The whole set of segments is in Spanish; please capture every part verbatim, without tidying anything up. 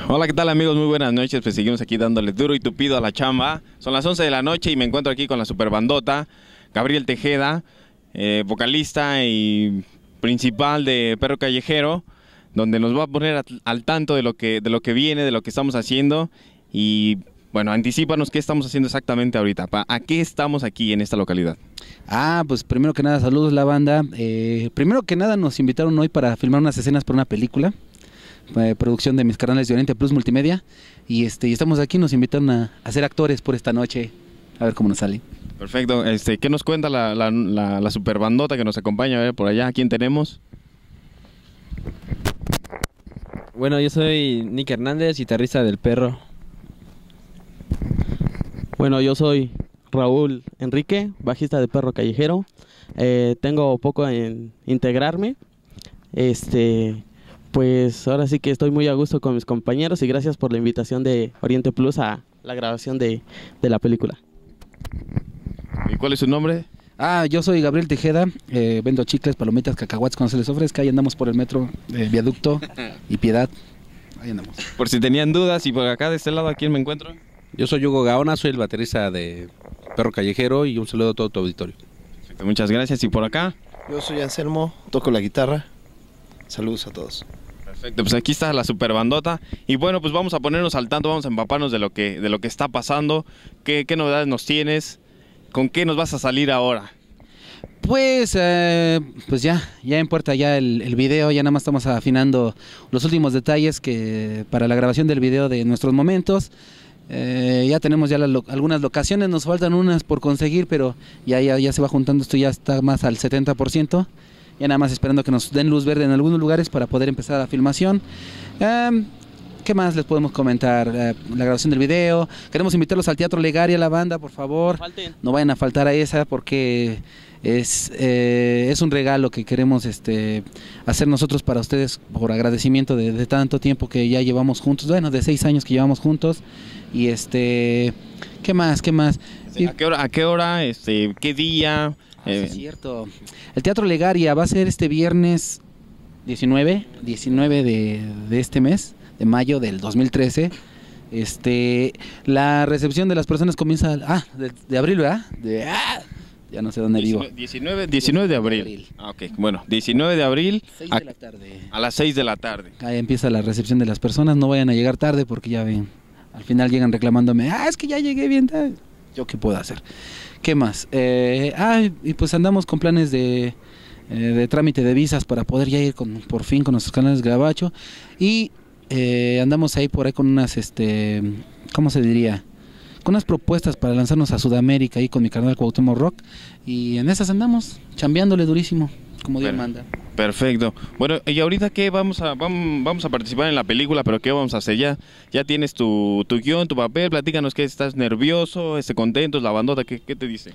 Hola, ¿qué tal amigos? Muy buenas noches, pues seguimos aquí dándole duro y tupido a la chamba. Son las once de la noche y me encuentro aquí con la superbandota, Gabriel Tejeda, eh, vocalista y principal de Perro Callejero, donde nos va a poner a, al tanto de lo, que, de lo que viene, de lo que estamos haciendo y bueno, anticípanos qué estamos haciendo exactamente ahorita, pa, ¿a qué estamos aquí en esta localidad? Ah, pues primero que nada, saludos la banda. Eh, primero que nada nos invitaron hoy para filmar unas escenas para una película. Eh, producción de mis carnales de Oriente Plus Multimedia y este y estamos aquí, nos invitaron a, a ser actores por esta noche, a ver cómo nos sale. Perfecto, este, ¿qué nos cuenta la, la, la, la superbandota que nos acompaña? A ver, por allá, ¿a quién tenemos? Bueno, yo soy Nick Hernández, guitarrista del Perro. Bueno, yo soy Raúl Enrique, bajista de Perro Callejero. Eh, tengo poco en integrarme. Este... Pues ahora sí que estoy muy a gusto con mis compañeros y gracias por la invitación de Oriente Plus a la grabación de, de la película. ¿Y cuál es su nombre? Ah, yo soy Gabriel Tejeda, eh, vendo chicles, palomitas, cacahuates cuando se les ofrezca. Ahí andamos por el metro, eh, Viaducto y Piedad. Ahí andamos. Por si tenían dudas, y por acá de este lado, ¿a quién me encuentro? Yo soy Hugo Gaona, soy el baterista de Perro Callejero y un saludo a todo tu auditorio. Perfecto, muchas gracias. ¿Y por acá? Yo soy Anselmo, toco la guitarra. Saludos a todos. Perfecto, pues aquí está la superbandota y bueno, pues vamos a ponernos al tanto, vamos a empaparnos de lo que, de lo que está pasando. ¿Qué, qué novedades nos tienes? ¿Con qué nos vas a salir ahora? Pues, eh, pues ya, ya en puerta ya el, el video, ya nada más estamos afinando los últimos detalles que para la grabación del video de nuestros momentos. Eh, ya tenemos ya las lo, algunas locaciones, nos faltan unas por conseguir, pero ya, ya, ya se va juntando, esto ya está más al setenta por ciento. Ya nada más esperando que nos den luz verde en algunos lugares para poder empezar la filmación. Um, ¿Qué más les podemos comentar? Uh, la grabación del video. Queremos invitarlos al Teatro Legaria, la banda, por favor. Falten. No vayan a faltar a esa porque es, eh, es un regalo que queremos este, hacer nosotros para ustedes por agradecimiento de, de tanto tiempo que ya llevamos juntos. Bueno, de seis años que llevamos juntos. Y este, ¿qué más? ¿Qué más? Sí, ¿a qué hora? ¿A qué hora? Este, ¿qué día? Ah, sí, es cierto. El Teatro Legaria va a ser este viernes diecinueve, diecinueve de, de este mes, de mayo del dos mil trece. Este, la recepción de las personas comienza, ah, de, de abril, ¿verdad? De, ah, ya no sé dónde vivo. diecinueve, diecinueve de abril. Ah, ok, bueno, diecinueve de abril seis de la tarde. A las seis de la tarde. Ahí empieza la recepción de las personas, no vayan a llegar tarde porque ya ven, al final llegan reclamándome, ah, es que ya llegué bien tarde. ¿Yo qué puedo hacer? ¿Qué más? Eh, ah, y pues andamos con planes de, eh, de trámite de visas para poder ya ir con, por fin con nuestros canales de Gabacho. Y eh, andamos ahí por ahí con unas, este, ¿cómo se diría? Con unas propuestas para lanzarnos a Sudamérica ahí con mi canal Cuauhtémoc Rock. Y en esas andamos, chambeándole durísimo, como Dios manda. Perfecto. Bueno, y ahorita qué vamos a vamos, vamos a participar en la película, pero qué vamos a hacer ya. Ya tienes tu, tu guión, tu papel, platícanos que estás nervioso, este contento, la bandota, ¿qué, qué te dice?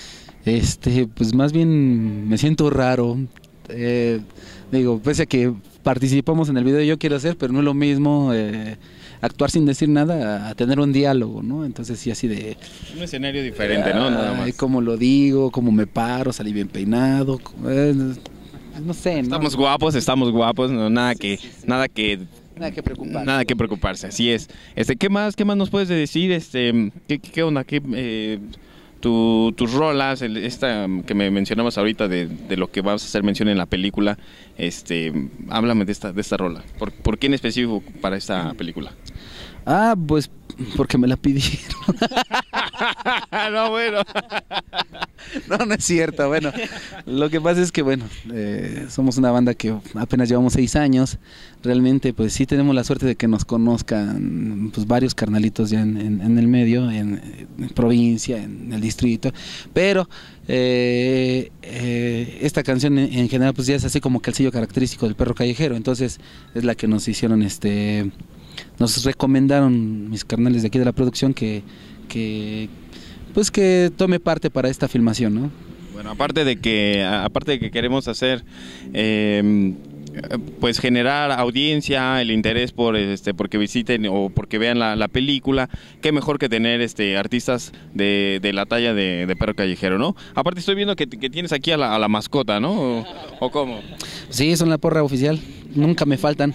Este, pues más bien me siento raro. Eh, digo, pese a que participamos en el video yo quiero hacer, pero no es lo mismo eh, actuar sin decir nada a tener un diálogo, ¿no? Entonces sí así de un escenario diferente, ¿no? Nada más. Cómo lo digo, cómo me paro, salí bien peinado. Eh, No sé, ¿no? Estamos guapos, estamos guapos, no, nada que, sí, sí. nada que, nada que preocuparse. nada que preocuparse, así es. Este, ¿qué más, qué más nos puedes decir? Este, ¿qué, qué onda? ¿Qué, eh, tu, tus rolas, el, esta que me mencionabas ahorita de, de lo que vas a hacer mención en la película, este, háblame de esta, de esta rola. ¿Por, por qué en específico para esta película? Ah, pues porque me la pidieron. No, bueno. No, no es cierto. Bueno, lo que pasa es que, bueno, eh, somos una banda que apenas llevamos seis años. Realmente, pues sí tenemos la suerte de que nos conozcan pues varios carnalitos ya en, en, en el medio, en, en provincia, en el distrito. Pero eh, eh, esta canción en, en general, pues ya es así como que el sello característico del Perro Callejero. Entonces, es la que nos hicieron este... Nos recomendaron mis carnales de aquí de la producción que, que pues que tome parte para esta filmación, ¿no? Bueno, aparte de que aparte de que queremos hacer eh, pues generar audiencia, el interés por este porque visiten o porque vean la, la película, qué mejor que tener este artistas de, de la talla de, de Perro Callejero, ¿no? Aparte estoy viendo que, que tienes aquí a la, a la mascota, ¿no? ¿O, o cómo? Sí, son la porra oficial, nunca me faltan.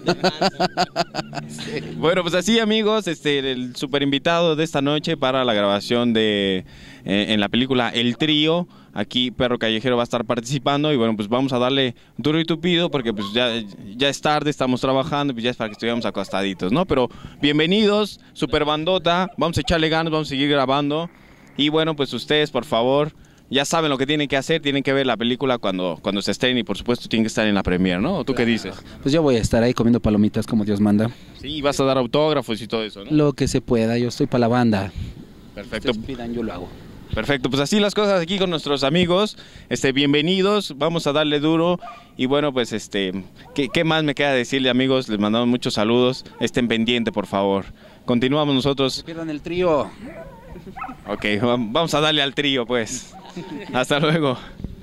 Bueno, pues así amigos, este el super invitado de esta noche para la grabación de eh, en la película El Trío. Aquí Perro Callejero va a estar participando y bueno, pues vamos a darle duro y tupido porque pues ya, ya es tarde, estamos trabajando, pues ya es para que estuviéramos acostaditos, ¿no? Pero bienvenidos, super bandota, vamos a echarle ganas, vamos a seguir grabando y bueno, pues ustedes por favor ya saben lo que tienen que hacer, tienen que ver la película cuando, cuando se estrene y por supuesto tienen que estar en la premiere, ¿no? ¿O tú qué dices? Pues yo voy a estar ahí comiendo palomitas como Dios manda. Sí, vas a dar autógrafos y todo eso, ¿no? Lo que se pueda, yo estoy para la banda. Perfecto. Ustedes pidan, yo lo hago. Perfecto, pues así las cosas aquí con nuestros amigos, este, bienvenidos, vamos a darle duro y bueno, pues este, ¿qué, qué más me queda decirle amigos? Les mandamos muchos saludos, estén pendientes por favor. Continuamos nosotros. Pierdan el trío. Ok, vamos a darle al trío pues. Hasta luego.